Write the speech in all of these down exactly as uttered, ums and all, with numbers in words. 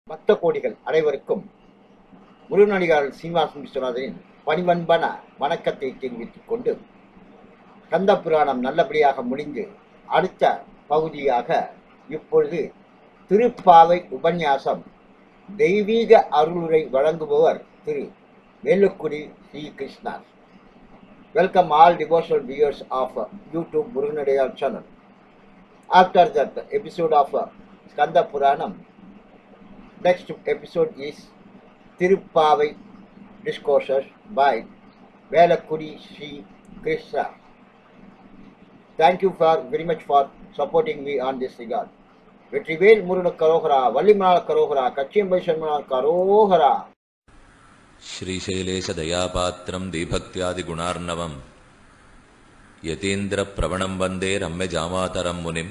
பக்த கோடிகள் அனைவருக்கும் முருகனடியார் சீனிவாசன் விஸ்வநாதனின் பணிவன்பான வணக்கத்தை தெரிவித்துக் கொண்டு, கந்த புராணம் நல்லபடியாக முடிந்து அடுத்த பகுதியாக இப்பொழுது திருப்பாவை உபன்யாசம் தெய்வீக அருளுரை வழங்குபவர் திரு வேலுக்குடி ஸ்ரீ கிருஷ்ணர். Welcome all devotional viewers of uh, YouTube Muruganadiyar channel. After that episode of uh, Skanda Puranam, next episode is Tirupavai discourses by Velakudi Sri Krishna. Thank you for very much for supporting me on this regard. Vetrivel Muruna Karohara, Valimal Karohara, Kachimba Sharma Karohara. श्रीशैलेश दयापात्रं दीभक्त्यादि गुणार्णवं Yatindra प्रवणं वन्दे रम्य जामातरं मुनिं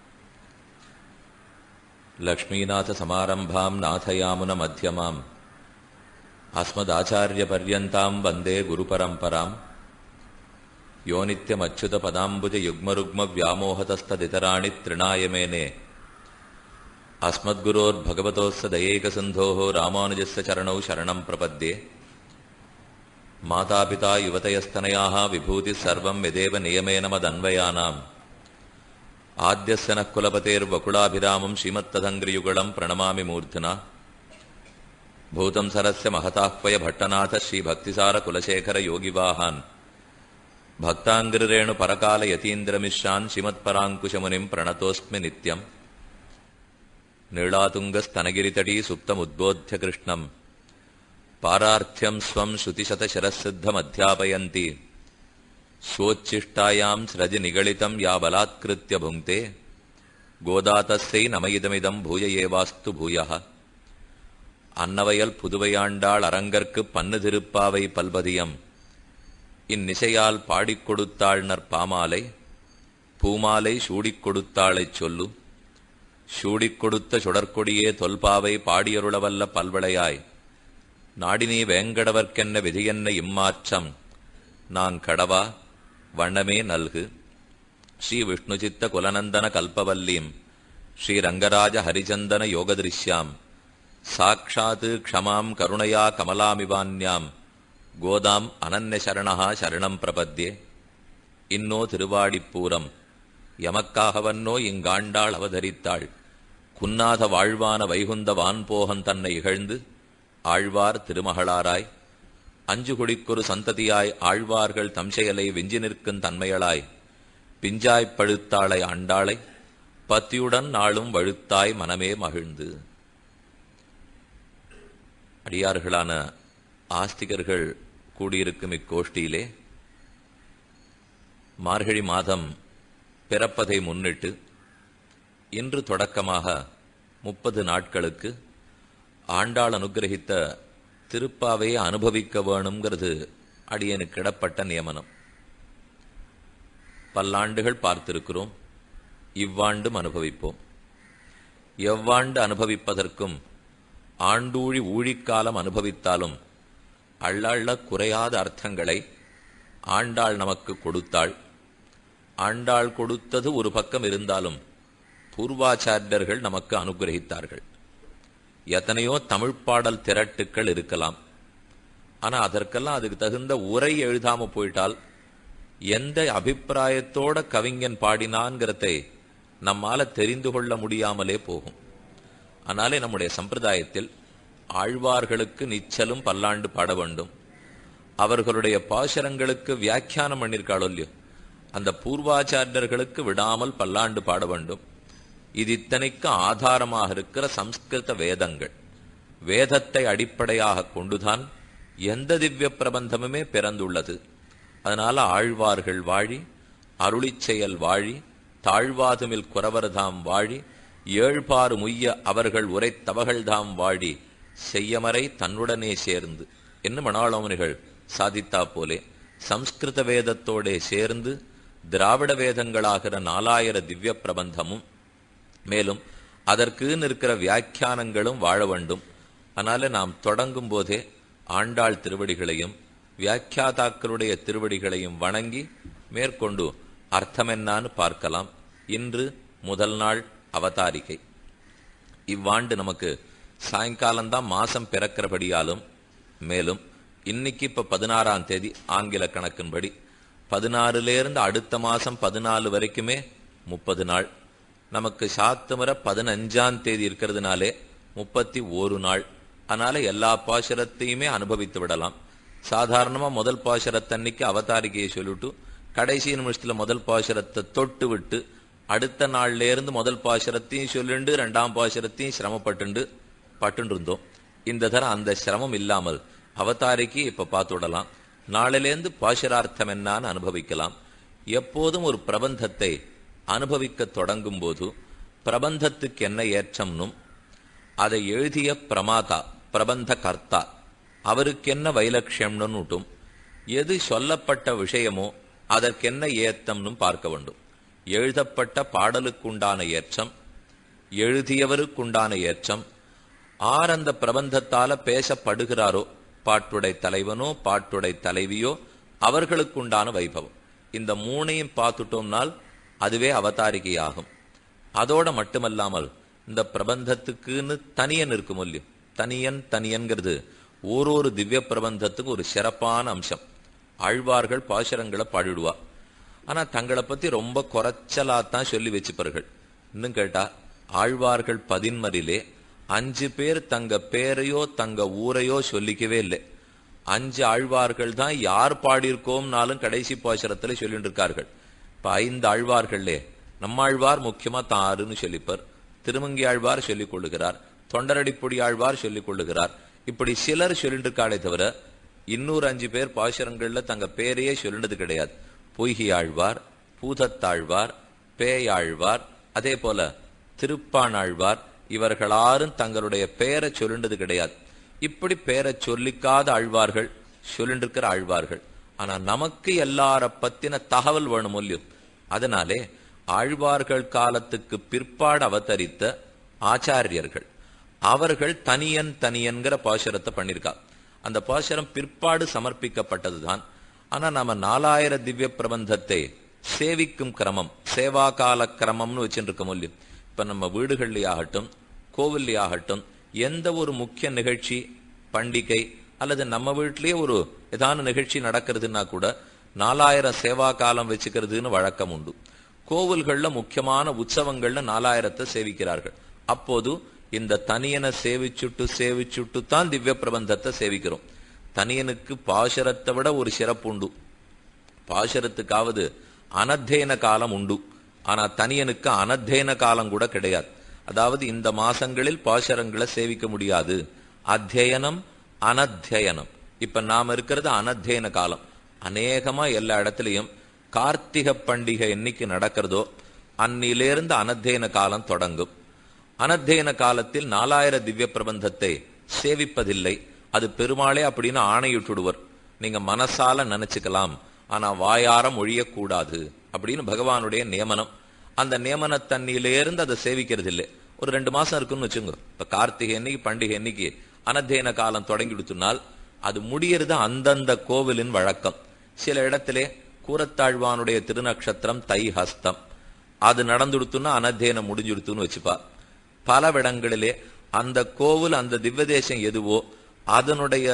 लक्ष्मीनाथ समारंभां नाथयामुन मध्यमाम् अस्मदाचार्यपर्यन्तां वन्दे गुरुपरम्परां यो नित्यमच्युत पदाम्बुज युग्मरुग्म व्यामोहतस्तदितराणि तृणाय मेने अस्मद्गुरोर्भगवतोस्य दयैकसिन्धोः रामानुजस्य चरणौ शरणं प्रपद्ये। मातापिता युवतयस्तनयाः विभूतिः सर्वं यदेव नियमेन मदन्वयानाम् आद्यस्य नः कुलपतेर्वकुलाभिरामं श्रीमत्तदङ्घ्रियुगलं प्रणमामि मूर्ध्ना। भूतं सरस्य महताह्वय भट्टनाथ श्रीभक्तिसारकुलशेखर योगिवाहान् भक्ताङ्घ्रिरेणुपरकालयतीन्द्रमिश्रान् श्रीमत्पराङ्कुशमुनिं प्रणतोऽस्मि नित्यम्। नीलातुङ्गस्तनगिरितटी सुप्तमुद्बोध्य कृष्णम् पारार्थ्यं स्वं श्रुतिशतशिरःसिद्धमध्यापयन्ति स्वोच्छिष्टायां स्रजनिगलितं या बलात्कृत्य भुङ्क्ते गोदातस्यै नमइदमिदं भूय एवास्तु भूयः। अन्नवयल पुதுவையாண்டாள் அரங்கற்கு பன்னு திருப்பாவை பல்பதியம் இந்நிசையால் பாடிக் கொடுத்தாள் நற்பாமாலை பூமாலை சூடிக் கொடுத்தாளைச் சொல்லு சூடிக் கொடுத்த சுடற்கொடியே தொல்பாவை பாடியருளவல்ல பல்வளையாய் நாடினீ வேங்கடவர்க்கென்ன விதியென்ன இம்மாற்றம் நான் கடவா வண்ணமே நல்கு. ஸ்ரீ விஷ்ணுசித்த குலநந்தன கல்பவல்லீம் ஸ்ரீரங்கராஜ ஹரிச்சந்தன யோகதிருஷ்யாம் சாட்சாத் க்ஷமாம் கருணையா கமலாமிவான்யாம் கோதாம் அனன்ய சரணா சரணம் பிரபத்யே. இன்னோ திருவாடிப்பூரம் எமக்காகவன்னோ இங்காண்டாள் அவதரித்தாள் குன்னாத வாழ்வான வைகுந்த வான்போகன் தன்னை இகழ்ந்து ஆழ்வார் திருமகளாராய் அஞ்சு குடிக்கொரு சந்ததியாய் ஆழ்வார்கள் தம்செயலை வெஞ்சி நிற்கும் தன்மையளாய் பிஞ்சாய்ப் பழுத்தாளை ஆண்டாளை பத்தியுடன் நாளும் வழுத்தாய் மனமே மகிழ்ந்து. அடியார்களான ஆஸ்திகர்கள் கூடியிருக்கும் இக்கோஷ்டியிலே மார்கழி மாதம் பிறப்பதை முன்னிட்டு இன்று தொடக்கமாக முப்பது நாட்களுக்கு ஆண்டாள் அனுகிரகித்த திருப்பாவையை அனுபவிக்க வேணுங்கிறது அடியனுக்கு இடப்பட்ட நியமனம். பல்லாண்டுகள் பார்த்திருக்கிறோம், இவ்வாண்டும் அனுபவிப்போம். எவ்வாண்டு அனுபவிப்பதற்கும் ஆண்டூழி ஊழிக்காலம் அனுபவித்தாலும் அள்ளள்ள குறையாத அர்த்தங்களை ஆண்டாள் நமக்கு கொடுத்தாள். ஆண்டாள் கொடுத்தது ஒரு பக்கம் இருந்தாலும் பூர்வாச்சாரியர்கள் நமக்கு அனுகிரகித்தார்கள். எத்தனையோ தமிழ் பாடல் திரட்டுக்கள் இருக்கலாம், ஆனா அதற்கெல்லாம் அதுக்கு தகுந்த உரை எழுதாம போயிட்டால் எந்த அபிப்பிராயத்தோட கவிஞன் பாடினான்கிறதை நம்மால தெரிந்து கொள்ள முடியாமலே போகும். ஆனாலே நம்முடைய சம்பிரதாயத்தில் ஆழ்வார்களுக்கு நிச்சலும் பல்லாண்டு பாட வேண்டும். அவர்களுடைய பாசுரங்களுக்கு வியாக்கியானம் பண்ணியிருக்காளோ இல்லையோ அந்த பூர்வாச்சாரியர்களுக்கு விடாமல் பல்லாண்டு பாட வேண்டும். இது இத்தனைக்கு ஆதாரமாக இருக்கிற சம்ஸ்கிருத வேதங்கள், வேதத்தை அடிப்படையாக கொண்டுதான் எந்த திவ்ய பிரபந்தமுமே பிறந்துள்ளது. அதனால ஆழ்வார்கள் வாழி, அருளிச் செயல் வாழி, தாழ்வாதுமில் குறவர்தாம் வாழி, ஏழ்பாறு முய்ய அவர்கள் உரைத்தவகள்தாம் வாழி, செய்யமறை தன்னுடனே சேர்ந்து என்ன மணாளமுனிகள் சாதித்தா போலே சம்ஸ்கிருத வேதத்தோடே சேர்ந்து திராவிட வேதங்களாகிற நாலாயிர திவ்ய பிரபந்தமும் மேலும் அதற்கு இருக்கிற வியாக்கியானங்களும் வாழ வேண்டும். அதனால நாம் தொடங்கும் போதே ஆண்டாள் திருவடிகளையும் வியாக்கியாதாக்களுடைய திருவடிகளையும் வணங்கி மேற்கொண்டு அர்த்தமென்னான்னு பார்க்கலாம். இன்று முதல் நாள் அவதாரிகை. இவ்வாண்டு நமக்கு சாயங்காலம்தான் மாசம் பிறக்கிறபடியாலும், மேலும் இன்னைக்கு இப்ப பதினாறாம் தேதி ஆங்கில கணக்கின்படி பதினாறுலேருந்து அடுத்த மாசம் பதினாலு வரைக்குமே முப்பது நாள். நமக்கு சாத்துமுறை பதினஞ்சாம் தேதி இருக்கிறதுனாலே முப்பத்தி ஒரு நாள். அதனால எல்லா பாசுரத்தையுமே அனுபவித்து விடலாம். சாதாரணமா முதல் பாசுரத்தன்னைக்கு அவதாரிகையை சொல்லிட்டு கடைசி நிமிஷத்துல முதல் பாசுரத்தை தொட்டு விட்டு அடுத்த நாள்ல இருந்து முதல் பாசுரத்தையும் சொல்லிண்டு ரெண்டாம் பாசுரத்தையும் சிரமப்பட்டு பட்டு இருந்தோம். இந்த தரம் அந்த சிரமம் இல்லாமல் அவதாரிக்கு இப்ப பார்த்து விடலாம். நாளிலேருந்து பாசுரார்த்தம் என்னான்னு அனுபவிக்கலாம். எப்போதும் ஒரு பிரபந்தத்தை அனுபவிக்க தொடங்கும் போது பிரபந்தத்துக்கு என்ன ஏற்றம்னும், அதை எழுதிய பிரமாதா பிரபந்த கர்த்தா அவருக்கு என்ன வைலட்சியம்னுட்டும், எது சொல்லப்பட்ட விஷயமோ அதற்கென்ன ஏத்தம்னு பார்க்க வேண்டும். எழுதப்பட்ட பாடலுக்குண்டான ஏற்றம், எழுதியவருக்குண்டான ஏற்றம், ஆர் அந்த பிரபந்தத்தால பேசப்படுகிறாரோ பாட்டுடை தலைவனோ பாட்டுடை தலைவியோ அவர்களுக்குண்டான வைபவம். இந்த மூணையும் பார்த்துட்டோம்னால் அதுவே அவதாரிகையாகும். அதோட மட்டுமல்லாமல் இந்த பிரபந்தத்துக்குன்னு தனியன் இருக்கும் இல்லையும், தனியன் தனியன்கிறது ஓரொரு திவ்ய பிரபந்தத்துக்கு ஒரு சிறப்பான அம்சம். ஆழ்வார்கள் பாசுரங்களை பாடிடுவா, ஆனா தங்களை பத்தி ரொம்ப குறைச்சலாத்தான் சொல்லி வச்சுப்பார்கள். இன்னும் கேட்டா ஆழ்வார்கள் பதின்மரிலே அஞ்சு பேர் தங்க பேரையோ தங்க ஊரையோ சொல்லிக்கவே இல்லை. அஞ்சு ஆழ்வார்கள் தான் யார் பாடியிருக்கோம்னாலும் கடைசி பாசுரத்துல சொல்லிட்டு இருக்கார்கள். இப்ப ஐந்து ஆழ்வார்கள்லே நம்மாழ்வார் முக்கியமா தாருன்னு சொல்லிப்பார், திருமங்கி ஆழ்வார் சொல்லிக் கொள்ளுகிறார், தொண்டரடிப்பொடி ஆழ்வார் சொல்லிக் கொள்ளுகிறார். இப்படி சிலர் சொல்லிட்டு இருக்காளே தவிர இன்னொரு அஞ்சு பேர் பாசுரங்கள்ல தங்க பேரையே சொல்லினது கிடையாது. பொய்கி ஆழ்வார், பூதத்தாழ்வார், பேயாழ்வார், அதே போல திருப்பானாழ்வார் இவர்களாரும் தங்களுடைய பேரை சொல்லினது கிடையாது. இப்படி பேரை சொல்லிக்காத ஆழ்வார்கள் சொல்லிட்டு இருக்கிற ஆழ்வார்கள். ஆனா நமக்கு எல்லார பத்தின தகவல் வேணும் இல்லையோ. அதனாலே ஆழ்வார்கள் காலத்துக்கு பிற்பாடு அவதரித்த ஆச்சாரியர்கள் அவர்கள் தனியன் தனியன்கிற பாசுரத்தை பண்ணிருக்கா. அந்த பாசுரம் பிற்பாடு சமர்ப்பிக்கப்பட்டதுதான். ஆனா நாம நாலாயிர திவ்ய பிரபந்தத்தை சேவிக்கும் கிரமம், சேவா கால கிரமம்னு வச்சுட்டு இருக்க முடியும். இப்ப நம்ம வீடுகள்லயாகட்டும் கோவில்லையாகட்டும் எந்த ஒரு முக்கிய நிகழ்ச்சி பண்டிகை அல்லது நம்ம வீட்டிலேயே ஒரு ஏதான நிகழ்ச்சி நடக்கிறதுனா கூட நாலாயிரம் சேவா காலம் வச்சுக்கிறதுன்னு வழக்கம் உண்டு. கோவில்கள்ல முக்கியமான உற்சவங்கள்ல நாலாயிரத்தை சேவிக்கிறார்கள். அப்போது இந்த தனியனை சேவிச்சுட்டு சேவிச்சுட்டு தான் திவ்ய பிரபந்தத்தை சேவிக்கிறோம். தனியனுக்கு பாசுரத்தை விட ஒரு சிறப்பு உண்டு. பாசுரத்துக்காவது அனத்தேன காலம் உண்டு, ஆனா தனியனுக்கு அனத்தேன காலம் கூட கிடையாது. அதாவது இந்த மாசங்களில் பாசுரங்களை சேவிக்க முடியாது. அத்தியனம் அனத்தியனம். இப்ப நாம இருக்கிறது அனத்தியன காலம். அநேகமா எல்லா இடத்துலயும் கார்த்திகை பண்டிகை என்னைக்கு நடக்கிறதோ அன்னிலிருந்து அனத்தியன காலம் தொடங்கும். அனத்தியன காலத்தில் நாலாயிர திவ்ய பிரபந்தத்தை சேவிப்பதில்லை. அது பெருமாளே அப்படின்னு ஆணையிட்டுடுவர். நீங்க மனசால நினைச்சுக்கலாம், ஆனா வாயாரம் ஒழியக்கூடாது அப்படின்னு பகவானுடைய நியமனம். அந்த நியமன தண்ணியிலிருந்து அதை சேவிக்கிறது இல்லை. ஒரு ரெண்டு மாசம் இருக்குன்னு வச்சுங்க. இப்ப கார்த்திகை என்னைக்கு பண்டிகை என்னைக்கு அனத்தியன காலம் தொடங்கிடுத்துனால் அது முடியறது அந்தந்த கோவிலின் வழக்கம். சில இடத்திலே கூரத்தாழ்வானுடைய திருநக்ஷத்திரம் தை ஹஸ்தம், அது நடந்துடுத்துன்னா அனத்தியனம் முடிஞ்சுடுத்துன்னு வச்சுப்பா. பல இடங்களிலே அந்த கோவில் அந்த திவ்ய தேசம் எதுவோ அதனுடைய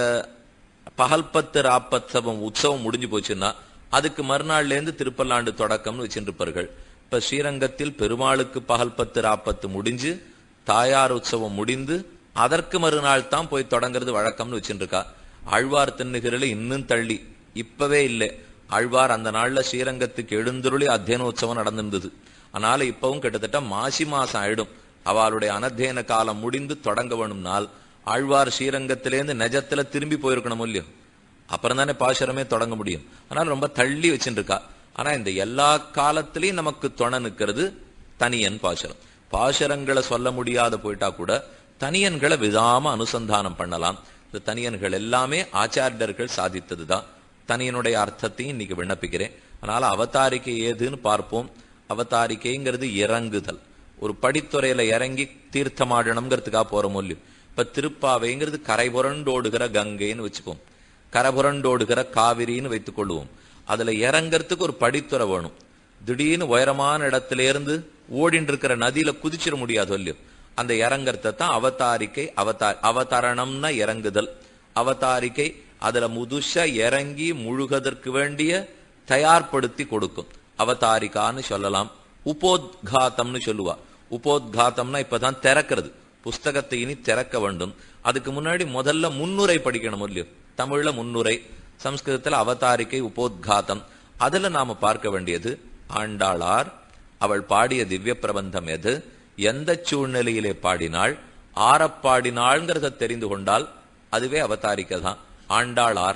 பகல்பத்து ராப்பத்சவம் உற்சவம் முடிஞ்சு போச்சுன்னா அதுக்கு மறுநாள்ல இருந்து திருப்பல்லாண்டு தொடக்கம்னு வச்சுருப்பார்கள். இப்ப ஸ்ரீரங்கத்தில் பெருமாளுக்கு பகல் பத்து ராப்பத்து முடிஞ்சு தாயார் உற்சவம் முடிந்து அதற்கு மறுநாள் தான் போய் தொடங்கிறது வழக்கம்னு வச்சுருக்கா. ஆழ்வார் திருநகரில் இன்னும் தள்ளி இப்பவே இல்லை. ஆழ்வார் அந்த நாள்ல ஸ்ரீரங்கத்துக்கு எழுந்துருளி அத்தியனோற்சவம் நடந்திருந்தது. அதனால இப்பவும் கிட்டத்தட்ட மாசி மாசம் ஆயிடும் அவளுடைய அனத்தியன காலம் முடிந்து தொடங்க வேணும்னால் ஆழ்வார் ஸ்ரீரங்கத்திலேருந்து நெஜத்துல திரும்பி போயிருக்கணும் இல்லையோ, அப்புறம் தானே பாசுரமே தொடங்க முடியும். அதனால ரொம்ப தள்ளி வச்சுட்டு இருக்கா. ஆனா இந்த எல்லா காலத்திலையும் நமக்கு துணை நிற்கிறது தனியன் பாசுரம். பாசுரங்களை சொல்ல முடியாத போயிட்டா கூட தனியன்களை விடாம அனுசந்தானம் பண்ணலாம். இந்த தனியன்கள் எல்லாமே ஆச்சாரியர்கள் சாதித்ததுதான். தனியனுடைய அர்த்தத்தையும் இன்னைக்கு விண்ணப்பிக்கிறேன். அதனால அவதாரிக்கை ஏதுன்னு பார்ப்போம். அவதாரிக்கைங்கிறது இறங்குதல். ஒரு படித்துறையில இறங்கி தீர்த்தமாடணுங்கிறதுக்காக போற மூலியம். இப்ப திருப்பாவைங்கிறது கரை புரண்டோடுகிற கங்கைன்னு வச்சுப்போம், கரை புரண்டோடுகிற காவிரின்னு வைத்துக் கொள்வோம். அதுல இறங்கறதுக்கு ஒரு படித்துறை வேணும். திடீர்னு உயரமான இடத்துல இருந்து ஓடின்னு இருக்கிற நதியில குதிச்சிட முடியாது இல்லையோ. அந்த இறங்கறத தான் அவதாரிக்கை. அவதார் அவதரணம்னா இறங்குதல், அவதாரிக்கை அதுல முதுசா இறங்கி முழுகதற்கு வேண்டிய தயார்படுத்தி கொடுக்கும், அவதாரிகான்னு சொல்லலாம். உபோத்காத்தம்னு சொல்லுவா. உபோத்காத்தம்னா இப்பதான் திறக்கிறது, புஸ்தகத்தை இனி திறக்க வேண்டும். அதுக்கு முன்னாடி முதல்ல முன்னுரை படிக்கணும் இல்லையோ? தமிழ்ல முன்னுரை, சம்ஸ்கிருதத்துல அவதாரிக்கை, உபோத்காத்தம். அதுல நாம பார்க்க வேண்டியது ஆண்டாளார் அவள் பாடிய திவ்ய பிரபந்தம் எது, எந்த சூழ்நிலையிலே பாடினாள், ஆரப்பாடினாள்ங்கிறத தெரிந்து கொண்டால் அதுவே அவதாரிக்கை தான். ஆண்டாளார்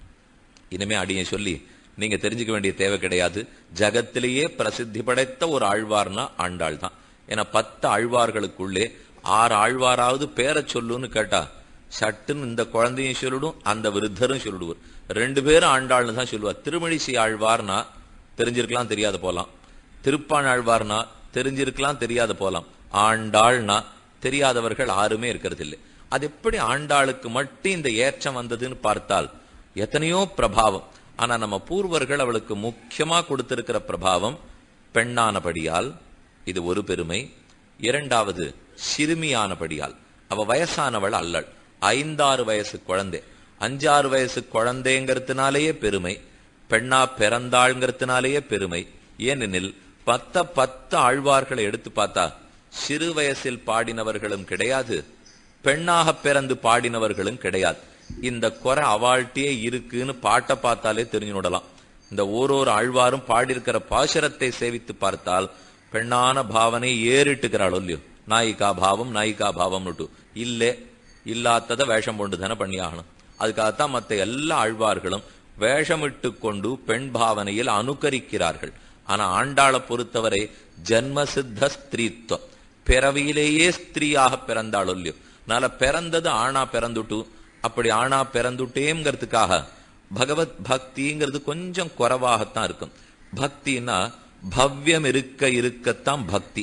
இனிமே அடியை சொல்லி நீங்க தெரிஞ்சுக்க வேண்டிய தேவை கிடையாது. ஜகத்திலேயே பிரசித்தி படைத்த ஒரு ஆழ்வார்னா ஆண்டாள் தான். ஏன்னா பத்து ஆழ்வார்களுக்குள்ளே ஆறு ஆழ்வாராவது பேரை சொல்லுன்னு கேட்டா சட்டுன்னு இந்த குழந்தையும் சொல்லிடும், அந்த விருத்தரும் சொல்லிடுவார். ரெண்டு பேரும் ஆண்டாள்னு தான் சொல்லுவார். திருமழிசை ஆழ்வார்னா தெரிஞ்சிருக்கலாம் தெரியாத போலாம், திருப்பான் ஆழ்வார்னா தெரிஞ்சிருக்கலாம் தெரியாத போலாம், ஆண்டாள்னா தெரியாதவர்கள் யாருமே இருக்கிறது இல்லை. அது எப்படி ஆண்டாளுக்கு மட்டும் இந்த ஏற்றம் வந்ததுன்னு பார்த்தால் எத்தனையோ பிரபாவம். ஆனா நம்ம பூர்வர்கள் அவளுக்கு முக்கியமா கொடுத்திருக்கிற பிரபாவம் பெண்ணானபடியால், இது ஒரு பெருமை. இரண்டாவது சிறுமியானபடியால், அவ வயசானவள் அல்லள், ஐந்தாறு வயசு குழந்தை. அஞ்சாறு வயசு குழந்தைங்கிறதுனாலேயே பெருமை, பெண்ணா பிறந்தாள்ங்கிறதுனாலேயே பெருமை. ஏனெனில் பத்த பத்து ஆழ்வார்களை எடுத்து பார்த்தா சிறு வயசில் பாடினவர்களும் கிடையாது, பெண்ணாக பிறந்து பாடினவர்களும் கிடையாது. இந்த குறை அவாழ்ட்டியே இருக்குன்னு பாட்டை பார்த்தாலே தெரிஞ்சு விடலாம். இந்த ஓரோரு ஆழ்வாரும் பாடியிருக்கிற பாசுரத்தை சேவித்து பார்த்தால் பெண்ணான பாவனை ஏறிட்டுக்கிறாள் இல்லையோ? நாயிகா பாவம் நாயிகா பாவம்னுட்டு இல்லே, இல்லாததை வேஷம் கொண்டு தானே பண்ணி ஆகணும். அதுக்காகத்தான் மற்ற எல்லா ஆழ்வார்களும் வேஷமிட்டு கொண்டு பெண் பாவனையில் அனுகரிக்கிறார்கள். ஆனா ஆண்டாளை பொறுத்தவரை ஜன்மசித்த ஸ்திரீத்துவம், பிறவியிலேயே ஸ்திரீயாக பிறந்தாள் இல்லையோ? அதனால பிறந்தது ஆணா பிறந்துட்டு, அப்படி ஆணா பிறந்துட்டேங்கிறதுக்காக பகவத் பக்திங்கிறது கொஞ்சம் குறைவாகத்தான் இருக்கும். பக்தினா பவ்யம் இருக்க இருக்கத்தான் பக்தி.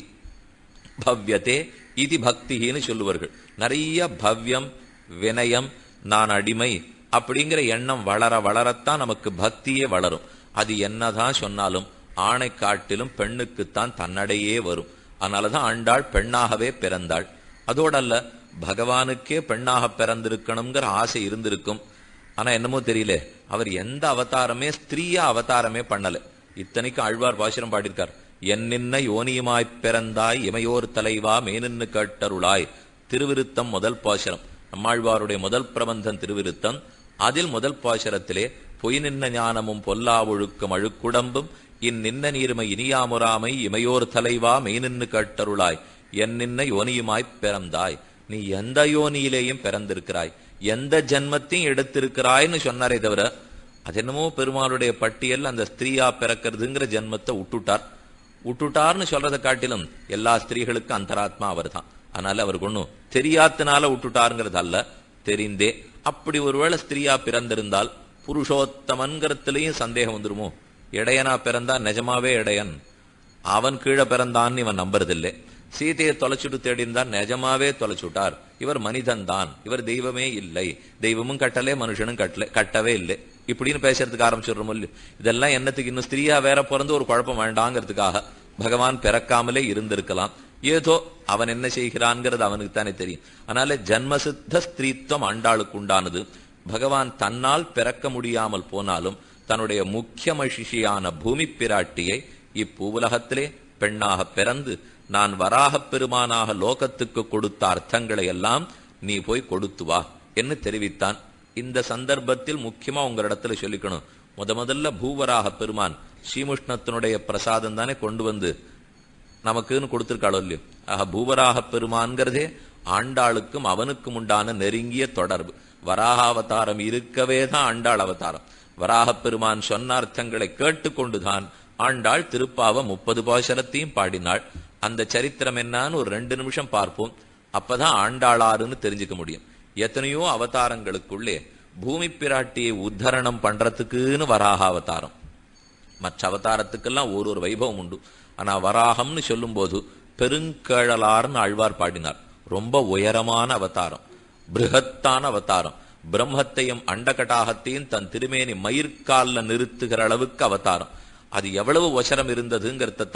பவ்யத்தே இது பக்தின்னு சொல்லுவார்கள். நிறைய பவ்யம், வினயம், நான் அடிமை அப்படிங்கிற எண்ணம் வளர வளரத்தான் நமக்கு பக்தியே வளரும். அது என்னதான் சொன்னாலும் ஆணை காட்டிலும் பெண்ணுக்குத்தான் தன்னடையே வரும். அதனாலதான் ஆண்டாள் பெண்ணாகவே பிறந்தாள். அதோடல்ல, பகவானுக்கே பெண்ணாக பிறந்திருக்கணுங்கிற ஆசை இருந்திருக்கும். ஆனா என்னமோ தெரியல, அவர் எந்த அவதாரமே ஸ்திரீயா அவதாரமே பண்ணல. இத்தனைக்கு ஆழ்வார் பாசுரம் பாடியிருக்கார். என்னின்ன யோனியுமாய் பிறந்தாய் இமையோர் தலைவா மேனின்னு கேட்டருளாய். திருவிருத்தம் முதல் பாசுரம், நம்மாழ்வாருடைய முதல் பிரபந்தம் திருவிருத்தம். அதில் முதல் பாசுரத்திலே பொய் நின்ன ஞானமும் பொல்லா ஒழுக்கும் அழுக்குடம்பும் இந்நின்ன நீர்மை இனியாமுறாமை இமையோர் தலைவா மெய்நின்னு கேட்டருளாய். என்னின்ன யோனியுமாய் பிறந்தாய், நீ எந்த யோனியிலேயும் பிறந்திருக்கிறாய், எந்த ஜென்மத்தையும் எடுத்திருக்கிறாய்னு சொன்னாரே தவிர, அது என்னமோ பெருமாளுடைய பட்டியல் அந்த ஸ்திரீயா பிறக்கிறதுங்கிற ஜென்மத்தை விட்டுட்டார். விட்டுட்டார்னு சொல்றதை காட்டிலும் எல்லா ஸ்திரீகளுக்கும் அந்தராத்மா அவர் தான். அதனால அவருக்கு ஒன்னும் தெரியாதனால விட்டுட்டாருங்கிறது அல்ல, தெரிந்தே. அப்படி ஒருவேளை ஸ்திரீயா பிறந்திருந்தால் புருஷோத்தமன்கிறதுலயும் சந்தேகம் வந்துருமோ? இடையனா பிறந்தா நிஜமாவே இடையன், அவன் கீழே பிறந்தான்னு இவன் நம்புறதில்லை. சீதையை தொலைச்சுட்டு தேடிந்தான், நிஜமாவே தொலைச்சுட்டார், இவர் மனிதன் தான், இவர் தெய்வமே இல்லை, தெய்வமும் கட்டலே மனுஷனும் கட்டல கட்டவே இல்லை, இப்படின்னு பேசுறதுக்கு ஆரம்பிச்சிடுறோம் இல்லையோ? இதெல்லாம் என்னத்துக்கு? இன்னும் ஸ்திரீயா வேற பிறந்து ஒரு குழப்பம் வேண்டாங்கிறதுக்காக பகவான் பிறக்காமலே இருந்திருக்கலாம். ஏதோ அவன் என்ன செய்கிறான்ங்கிறது அவனுக்கு தானே தெரியும். அதனால ஜன்மசித்த ஸ்திரீத்துவம் ஆண்டாளுக்கு உண்டானது. பகவான் தன்னால் பிறக்க முடியாமல் போனாலும் தன்னுடைய முக்கிய மகிஷியான பூமி பிராட்டியை இப்பூவுலகத்திலே பெண்ணாக பிறந்து நான் வராகப் பெருமானாக லோகத்துக்கு கொடுத்த அர்த்தங்களை எல்லாம் நீ போய் கொடுத்து வா என்று தெரிவித்தான். இந்த சந்தர்ப்பத்தில் முக்கியமா உங்களிடத்துல சொல்லிக்கணும், முத முதல்ல பூவராக பெருமான் ஸ்ரீமுஷ்ணத்தினுடைய பிரசாதம் தானே கொண்டு வந்து நமக்குன்னு கொடுத்திருக்காளோ இல்லையோ? ஆக பூவராக பெருமான்கிறதே ஆண்டாளுக்கும் அவனுக்கும் உண்டான நெருங்கிய தொடர்பு. வராக அவதாரம் இருக்கவே தான் ஆண்டாள் அவதாரம். வராகப் பெருமான் சொன்ன அர்த்தங்களை கேட்டுக்கொண்டுதான் ஆண்டாள் திருப்பாவ முப்பது பாசுரத்தையும் பாடினாள். அந்த சரித்திரம் என்னான்னு ஒரு ரெண்டு நிமிஷம் பார்ப்போம். அப்பதான் ஆண்டாளாருன்னு தெரிஞ்சுக்க முடியும். எத்தனையோ அவதாரங்களுக்குள்ளே பூமி பிராட்டியை உத்தரணம் பண்றதுக்குன்னு வராக அவதாரம். மற்ற அவதாரத்துக்கெல்லாம் ஒரு ஒரு வைபவம் உண்டு. ஆனா வராகம்னு சொல்லும் போது பெருங்கழலார்னு ஆழ்வார் பாடினார். ரொம்ப உயரமான அவதாரம், பிருகத்தான அவதாரம். பிரம்மத்தையும் அண்டகட்டாகத்தையும் தன் திருமேனி மயிர்கால்ல நிறுத்துகிற அளவுக்கு அவதாரம். அது எவ்வளவு உசரம் இருந்ததுங்கிறதான்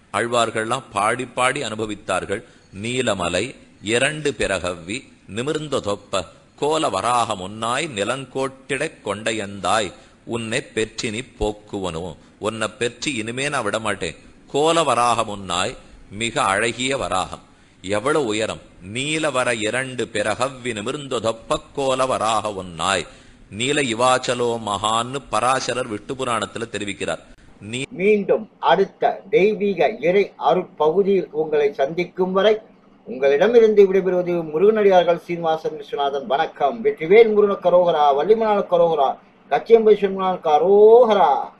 ஆழ்வார்கள்லாம் பாடி பாடி அனுபவித்தார்கள். நீலமலை இரண்டு பிறகவ்வி நிமிர்ந்த தொப்ப கோல வராகம் உன்னாய் நிலங்கோட்டிடக் கொண்டையந்தாய் உன்னை பெற்றினி போக்குவனோ. உன்னை பெற்றி இனிமே நான் விடமாட்டேன். கோல வராகம் உன்னாய், மிக அழகிய வராகம், எவ்வளவு உயரம், நீலவர இரண்டு பிறகவ்வி நிமிர்ந்த தொப்ப கோல வராக உன்னாய். நீல இவாச்சலோ மகான்னு பராசரர் விஷ்ணு புராணத்துல தெரிவிக்கிறார். நீ மீண்டும் அடுத்த தெய்வீக இறை அருட்பகுதியில் உங்களை சந்திக்கும் வரை உங்களிடமிருந்து விடைபெறுவது முருகனடியார்கள் சீனிவாசன் விஸ்வநாதன். வணக்கம். வெற்றிவேல் முருகன் கரோகரா, வள்ளிமணால் கரோகரா, கச்சியம்பை கரோகரா.